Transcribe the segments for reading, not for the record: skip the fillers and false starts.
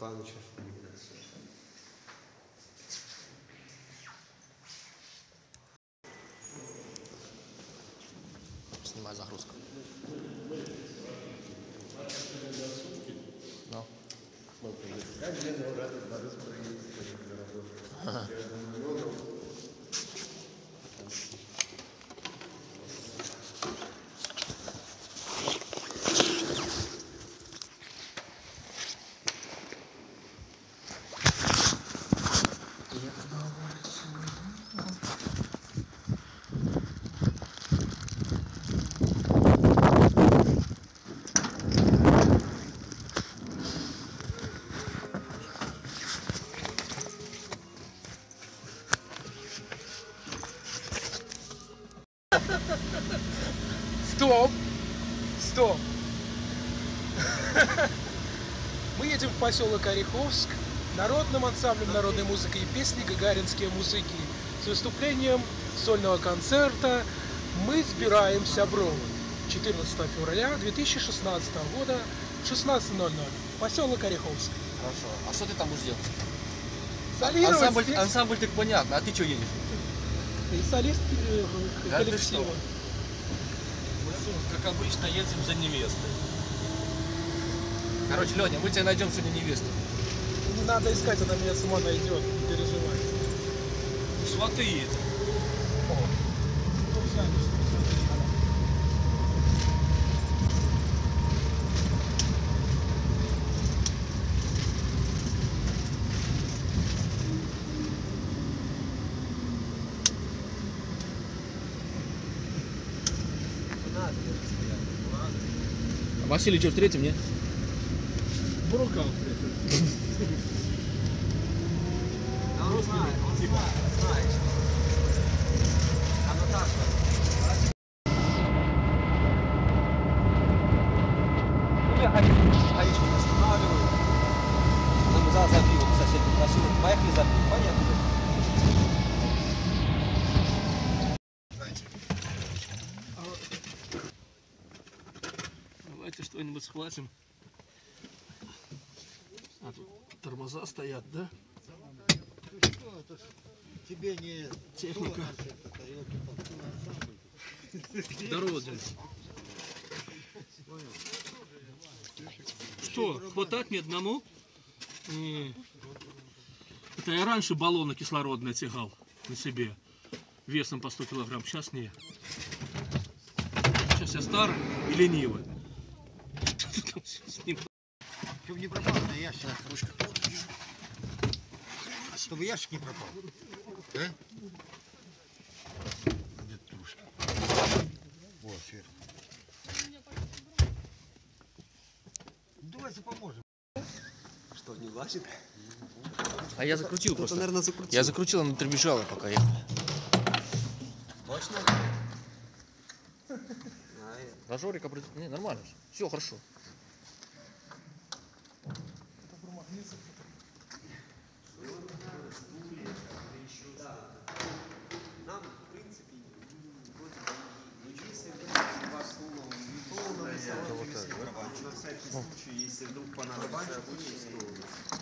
Степановича. Снимай загрузку. Ну. Стоп! Стоп! Мы едем в поселок Ореховск народным ансамблем народной музыки и песни «Гагаринские музыки» с выступлением сольного концерта «Мы сбираемся бровы» 14 февраля 2016 года, 16:00, поселок Ореховск. Хорошо. А что ты там будешь делать? Солировать здесь. Ансамбль так понятно, а ты что едешь? И солист Да ты коллектива. что? Как обычно, едем за невестой. Короче, Леня, мы тебе найдем сегодня невесту. Не надо искать, она меня сама найдет, не переживай. Сваты едут. Василий, что, встретим, нет? В руках встретил. Он знает, знает. А Наташа? Меня гаишник останавливают. Нам за пивом сосед попросил. Поехали за пивом. Поехали. Давайте что-нибудь схватим. А тут тормоза стоят, да? Тебе не Техника. Дорога. Что, хватать мне одному? Не. Это я раньше баллоны кислородные тягал на себе. Весом по 100 килограмм. Сейчас нет. Сейчас я старый и ленивый. Чтобы не пропал на ящик. Чтобы ящик не пропал. Да? Где трушка? Вот, сверху. Давайте поможем. Что, не влазит? А я закрутил Кто-то, просто. наверное, закрутил. Я закрутил, она требежала, пока ехали. Точно? Да, Жорик, не, нормально. Все хорошо. Нам, в принципе, если вдруг у вас полном салоне рисковать, на всякий случай, если вдруг понадобится, лучше стол.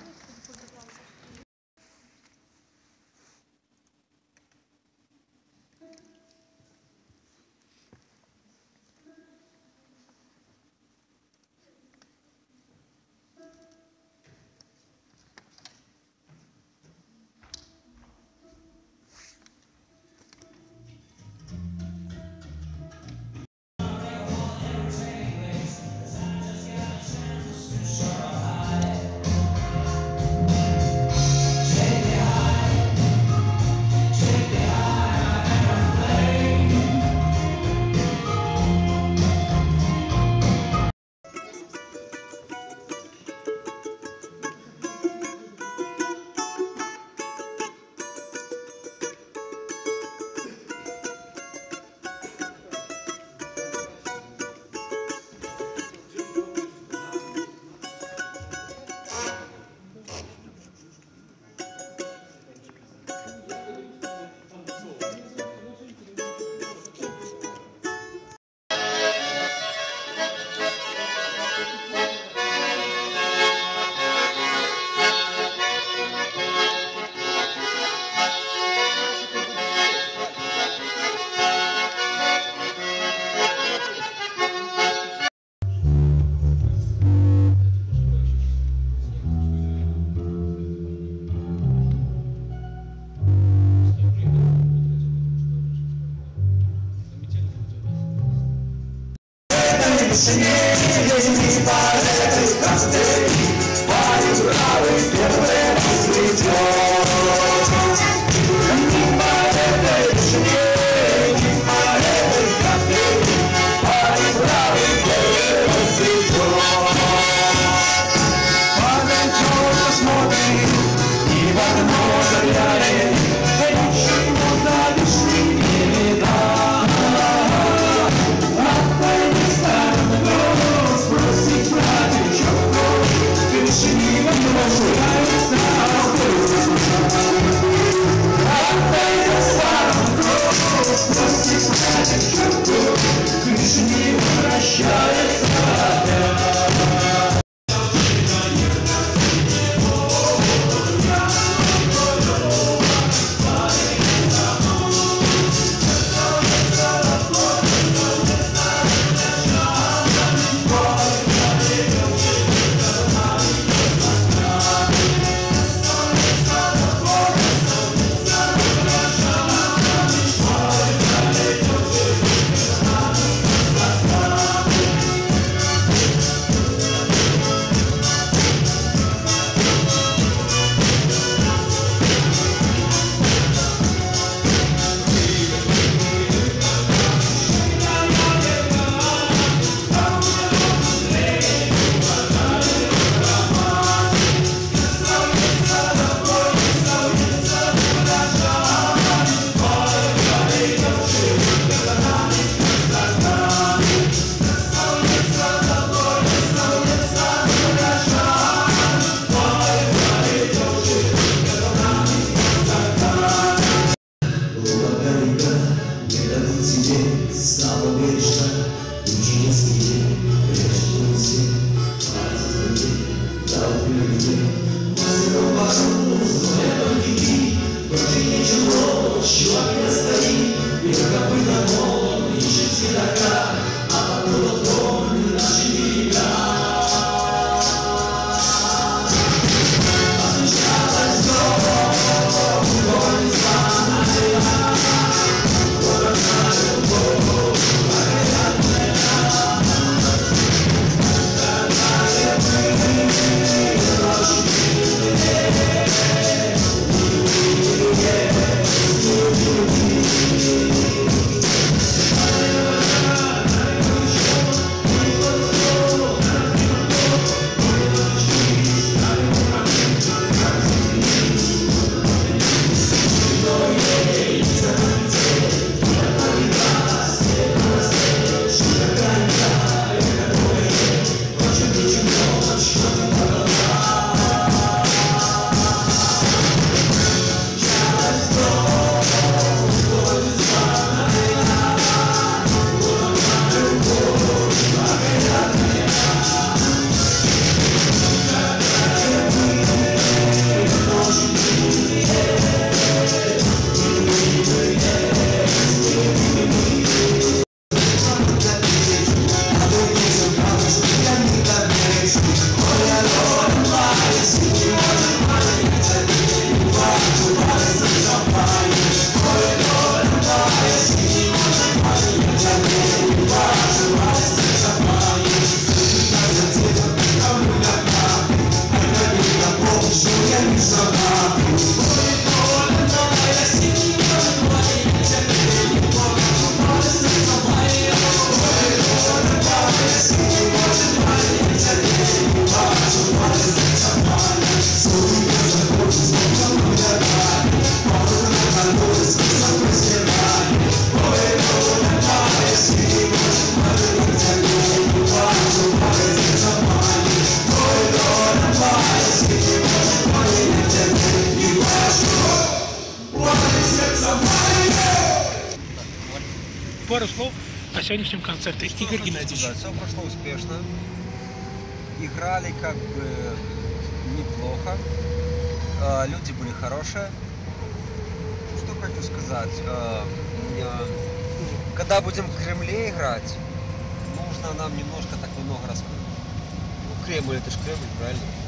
Пару слов о сегодняшнем концерте. Игорь Геннадьевич. Да, все прошло успешно. Играли как бы неплохо. Люди были хорошие. Что хочу сказать. Когда будем в Кремле играть, нужно нам немножко так много раскрыть. Ну, Кремль, это же Кремль, правильно?